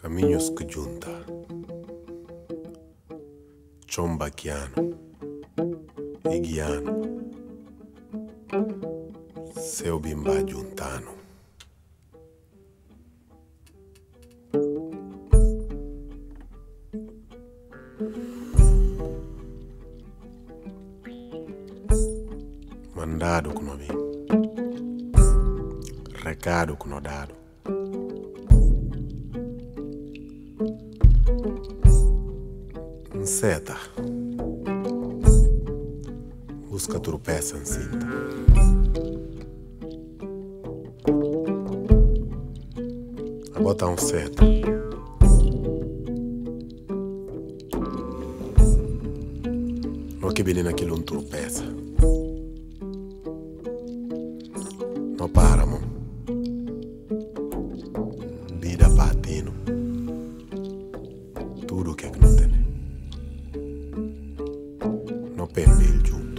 Caminhos que junta, chombaquiano, iguiano, seu bimba juntano. Mandado que não vem, recado que não dado. Seta, busca tropeça em cinta. A botar um seta. Não que menina aquilo tropeça. Não para, mano. Vida batendo. Tudo que não tem. No pembil junto.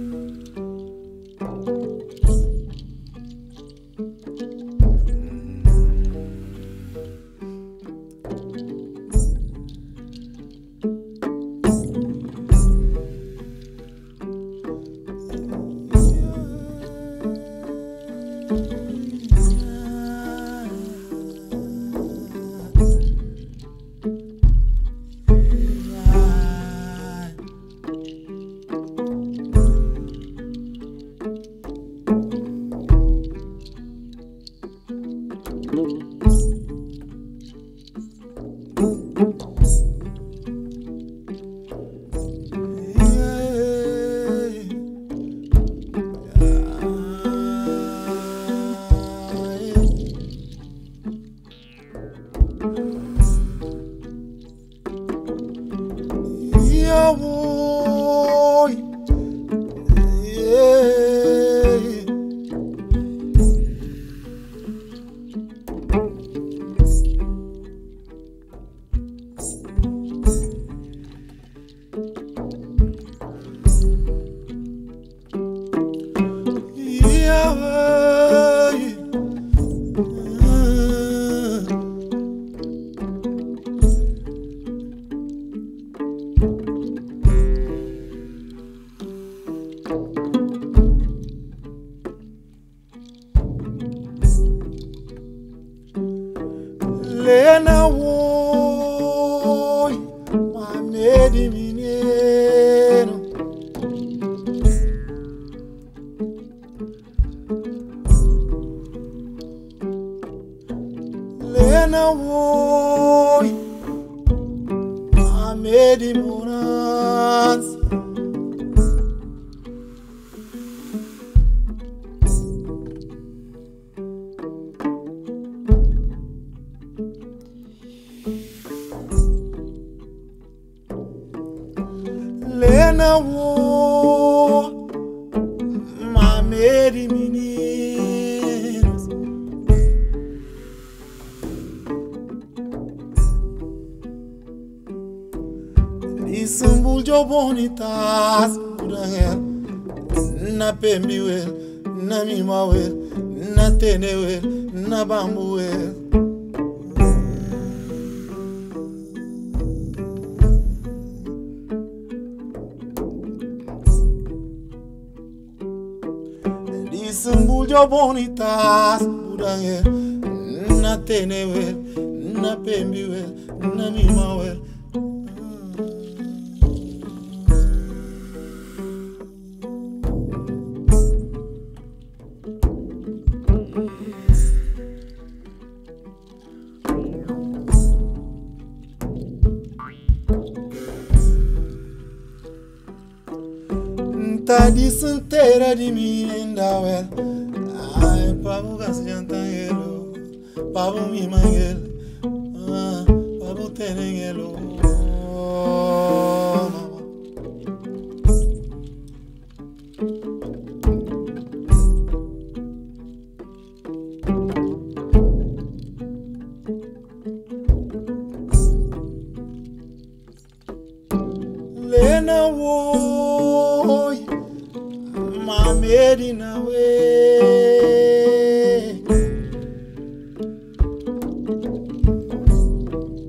Lena woi, mamedi mineiro. Lena woi, mamedi morança. Lena wo, mameri meninos. Isambul bonitas, urangel, na pembiwel, na mimawel, na tenewel, na bambuwel. Isambul bonitas, urangel, na tenewel, na pembiwel, na mimawel. Tá de santeira de mim ainda well. Ai, pavo gasto de antanguelo, pavo mi manguelo, pavo terenguelo. Lena woi, mamedi na we.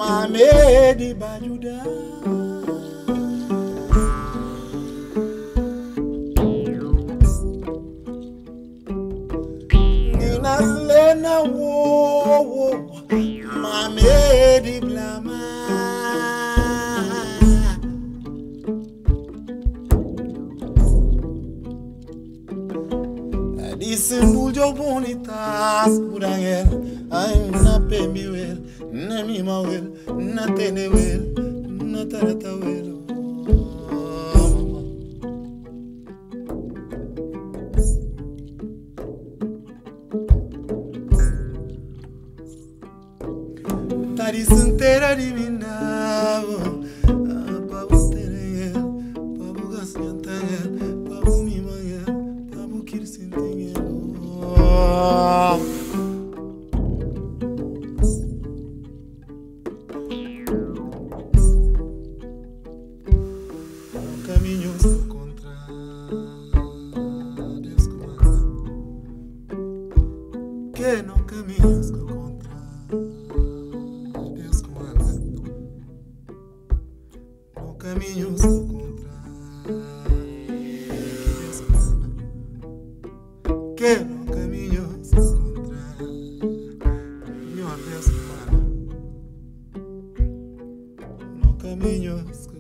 Amedi Bajuda. Nina Lena wo Mamedi Blama. Disembujo bonitas Budangel. I'm not baby well, Nami Mawel, not any well, not at a well. That isn't there, Divina. Babu Terengel, Babu Gasniantangel, Babu Mimangel, Babu Kirsintingel. Caminhos contra Deus comanda. Que não caminhos contra Deus comanda. Não caminhos contra Deus comanda. Que não caminhos contra meu Deus comanda. Não caminhos